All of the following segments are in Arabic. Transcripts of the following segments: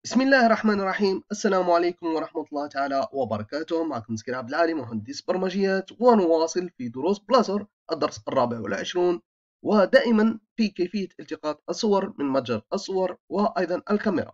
بسم الله الرحمن الرحيم. السلام عليكم ورحمة الله تعالى وبركاته. معكم مسكين عبد العالي، مهندس برمجيات، ونواصل في دروس بلازر الدرس 24، ودائما في كيفية التقاط الصور من متجر الصور وأيضا الكاميرا.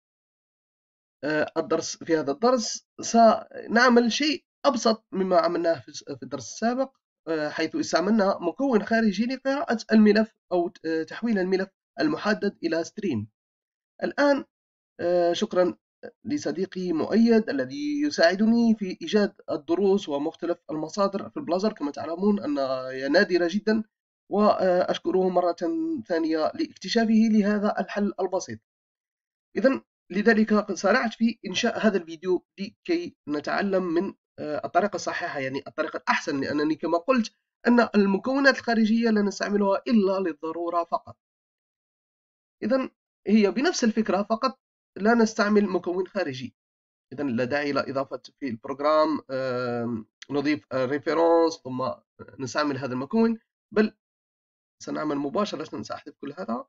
في هذا الدرس سنعمل شيء أبسط مما عملناه في الدرس السابق، حيث استعملنا مكون خارجي لقراءة الملف أو تحويل الملف المحدد إلى ستريم. الآن شكرا لصديقي مؤيد الذي يساعدني في إيجاد الدروس ومختلف المصادر في البلازر. كما تعلمون أنها نادرة جدا، وأشكره مرة ثانية لاكتشافه لهذا الحل البسيط. إذن لذلك قد سارعت في إنشاء هذا الفيديو لكي نتعلم من الطريقة الصحيحة، يعني الطريقة الأحسن، لأنني كما قلت أن المكونات الخارجية لا نستعملها إلا للضرورة فقط. إذن هي بنفس الفكرة، فقط لا نستعمل مكون خارجي. إذن لا داعي إلى إضافة في البروجرام نضيف ريفيرنس ثم نستعمل هذا المكون، بل سنعمل مباشرة. سأحذف كل هذا.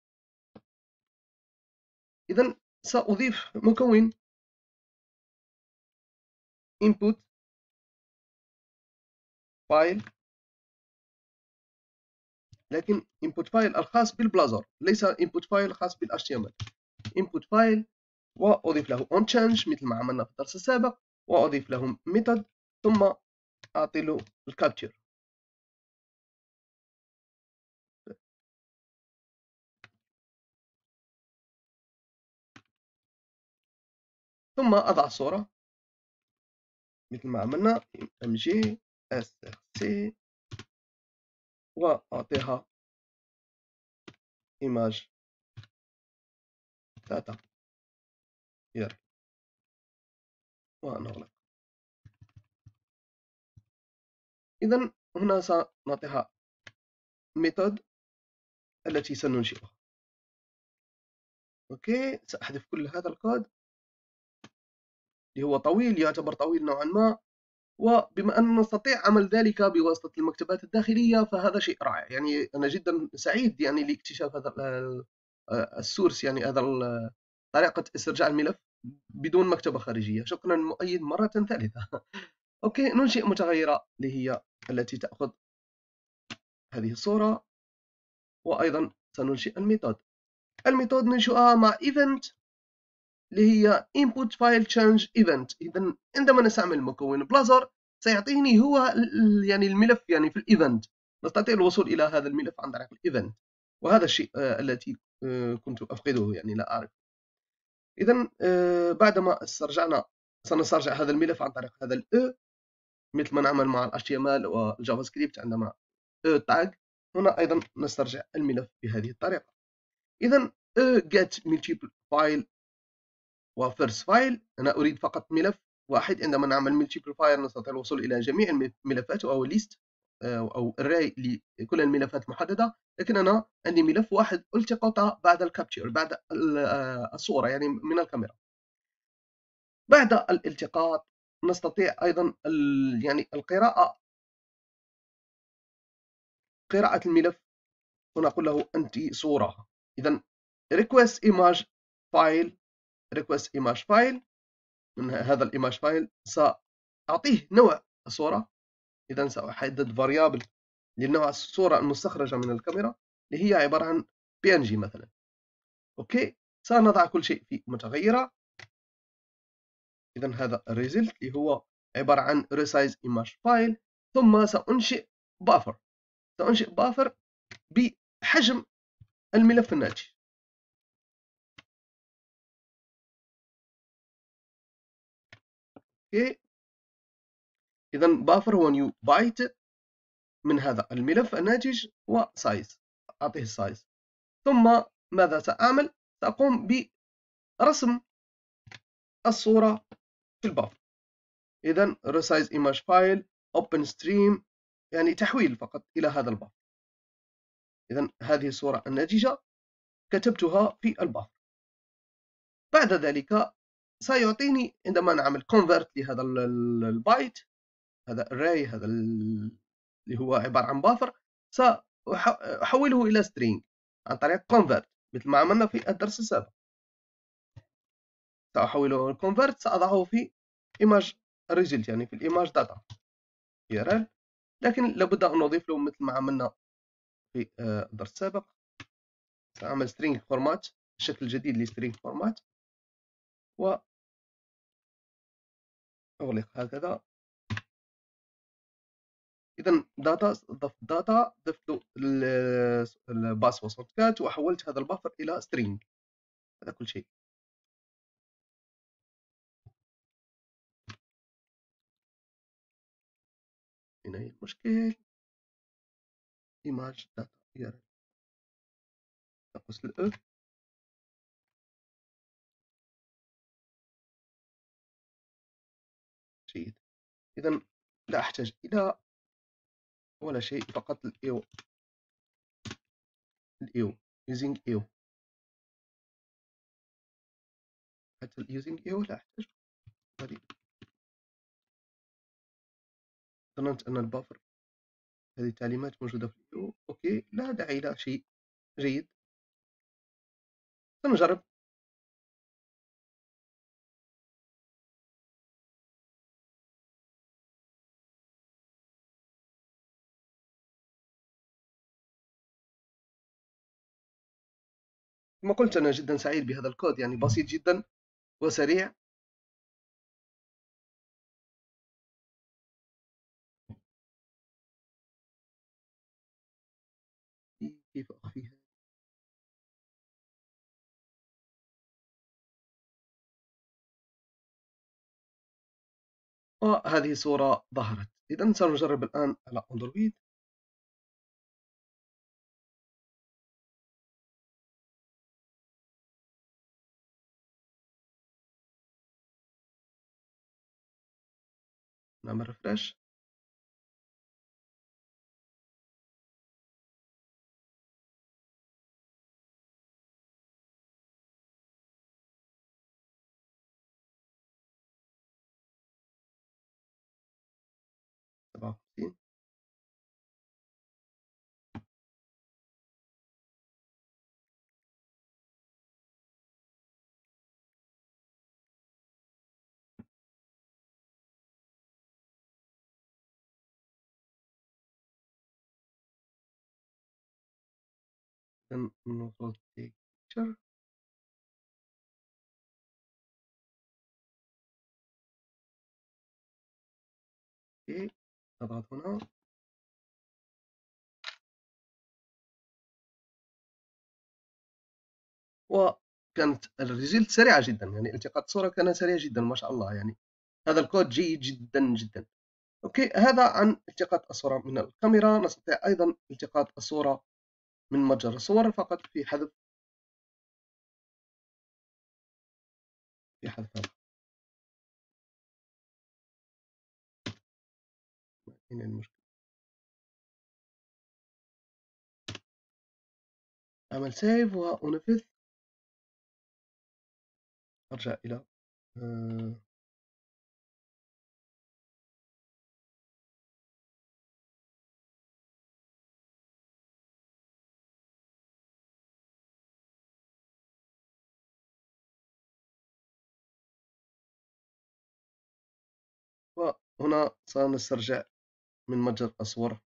إذن سأضيف مكون input file، لكن input file الخاص بالبلازر، ليس input file خاص بال HTML. input file، وأضيف له on change مثل ما عملنا في الدرس السابق، وأضيف له method، ثم أعطي له الكابتشر. ثم أضع الصورة مثل ما عملنا mg src، وأعطيها image data here، ونغلق. إذن هنا سنعطيها method التي سننشئها. أوكي، سأحذف كل هذا الكود اللي هو طويل، يعتبر طويل نوعا ما، وبما أن نستطيع عمل ذلك بواسطة المكتبات الداخلية فهذا شيء رائع. يعني أنا جدا سعيد يعني لاكتشاف هذا السورس، يعني هذا طريقة استرجاع الملف بدون مكتبة خارجية. شكرا مؤيد مرة ثالثة. أوكي، ننشئ متغيرة اللي هي التي تأخذ هذه الصورة، وأيضا سننشئ الميثود ننشئها مع event اللي هي input file change event. إذا عندما نستعمل مكون بلازر سيعطيني هو يعني الملف، يعني في الايفنت نستطيع الوصول إلى هذا الملف عن طريق الايفنت، وهذا الشيء التي كنت أفقده، يعني لا أعرف. إذا بعدما استرجعنا سنسترجع هذا الملف عن طريق هذا ال مثل ما نعمل مع ال HTML والجافا سكريبت عندما tag. هنا أيضا نسترجع الملف بهذه الطريقة. إذا get multiple file و first file، أنا أريد فقط ملف واحد. عندما نعمل multiple file نستطيع الوصول إلى جميع الملفات أو list أو array لكل الملفات المحددة، لكن أنا عندي ملف واحد التقط بعد الكابتشر، بعد الصورة يعني من الكاميرا. بعد الالتقاط نستطيع أيضا يعني قراءة الملف. هنا أقول له أنت صورة. إذا request image file من هذا الإيماج فايل سأعطيه نوع الصورة. إذا سأحدد variable لنوع الصورة المستخرجة من الكاميرا اللي هي عبارة عن PNG مثلا. أوكي، سنضع كل شيء في متغيرة. إذا هذا الريزلت اللي هو عبارة عن resize image file، ثم سأنشئ buffer بحجم الملف الناتج. اوكي، اذا buffer هو new byte من هذا الملف الناتج، وسايز اعطيه السايز. ثم ماذا سأعمل؟ سأقوم برسم الصورة في البافر. اذا resize image file open stream، يعني تحويل فقط إلى هذا البافر. اذا هذه الصورة الناتجة كتبتها في البافر. بعد ذلك سيعطيني عندما نعمل convert لهذا البايت، هذا array، هذا اللي هو عبارة عن بافر، سأحوله إلى string عن طريق convert مثل ما عملنا في الدرس السابق. سأحوله convert، سأضعه في image result يعني في الإيماج داتا URL، لكن لابد أن نضيف له مثل ما عملنا في الدرس السابق. سأعمل string format، شكل جديد ل string format، وأغلق هكذا. إذا داتا، ضفت داتا، ضفت له الباس وصوت وحولت هذا البافر إلى string. هذا كل شيء. هنا هي المشكل. image data URL، نقص الأ. جيد. إذا لا أحتاج إلى ولا شيء، فقط الإيو using إيو. حتى using إيو لا أحتاج. هذه ظننت أن البافر، هذه التعليمات موجودة في الإيو. أوكي، لا داعي إلى شيء. جيد، سنجرب. كما قلت أنا جدا سعيد بهذا الكود، يعني بسيط جدا وسريع. كيف أخفيها؟ وهذه صورة ظهرت. إذا سنجرب الآن على أندرويد. نعمل ريفرش. سبعة وخمسين. إذا المفروض take picture. أوكي، نضغط هنا. وكانت الريزلت سريعة جدا، يعني التقاط الصورة كان سريع جدا ما شاء الله. يعني هذا الكود جيد جدا جدا. أوكي، هذا عن التقاط الصورة من الكاميرا. نستطيع أيضا التقاط الصورة من متجر الصور، فقط في حذف هذا. هنا المشكلة. أعمل سيف وأنفذ. أرجع إلى وهنا سنسترجع من متجر الصور.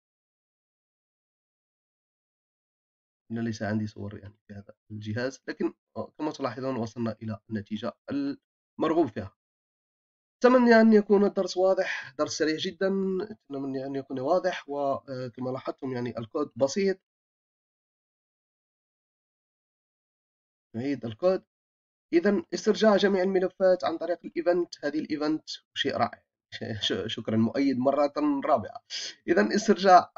أنا ليس عندي صور يعني في هذا الجهاز، لكن كما تلاحظون وصلنا إلى النتيجة المرغوب فيها. أتمنى أن يكون الدرس واضح، درس سريع جدا. أتمنى أن يكون واضح، وكما لاحظتم يعني الكود بسيط. نعيد الكود. إذا استرجاع جميع الملفات عن طريق الإيفنت. هذه الإيفنت شيء رائع. شكرا مؤيد مرة رابعة. إذا استرجاع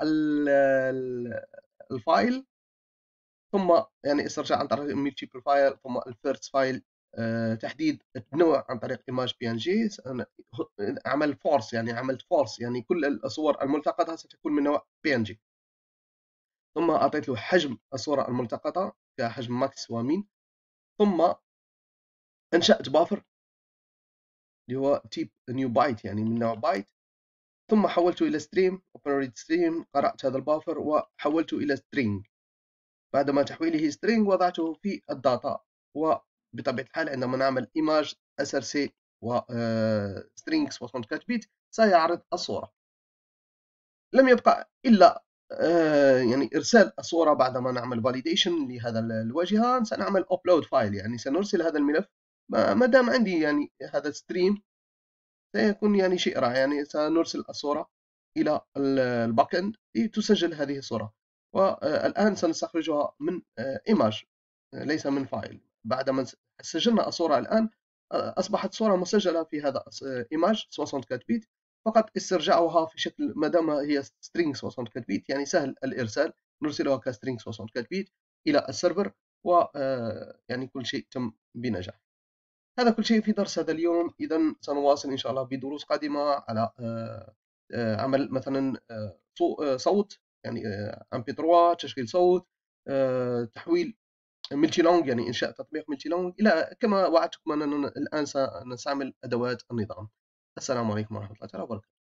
الفايل، ثم يعني استرجاع عن طريق multiple فايل، ثم الفيرست فايل تحديد النوع عن طريق image png. عمل فورس، يعني عملت فورس، يعني كل الصور الملتقطة ستكون من نوع png. ثم أعطيت له حجم الصورة الملتقطة كحجم ماكس ومين. ثم أنشأت بافر اللي هو تيب نيو بايت، يعني من نوع بايت. ثم حولته إلى ستريم، اوبن ستريم. قرأت هذا البافر وحولته إلى سترينج. بعدما تحويله سترينج وضعته في الداتا. وبطبيعة الحال عندما نعمل image SRC و string 64 بت سيعرض الصورة. لم يبقى إلا يعني إرسال الصورة بعدما نعمل validation لهذا الواجهة. سنعمل upload file، يعني سنرسل هذا الملف. ما دام عندي يعني هذا ستريم سيكون يعني شيء رائع. يعني سنرسل الصورة إلى الباك إند لتسجل هذه الصورة. والآن سنستخرجها من image ليس من فايل. بعدما سجلنا الصورة الآن أصبحت صورة مسجلة في هذا image 64 بت. فقط استرجاعها في شكل، ما دام هي string 64 بت يعني سهل الإرسال، نرسلها كstring 64 بت إلى السيرفر، و يعني كل شيء تم بنجاح. هذا كل شيء في درس هذا اليوم. إذا سنواصل إن شاء الله بدروس قادمة على عمل مثلا صوت، يعني MP3، تشغيل صوت، تحويل ملتي لونج، يعني إنشاء تطبيق ملتي لونج، إلى كما وعدتكم أننا الآن سنستعمل أدوات النظام. السلام عليكم ورحمة الله تعالى وبركاته.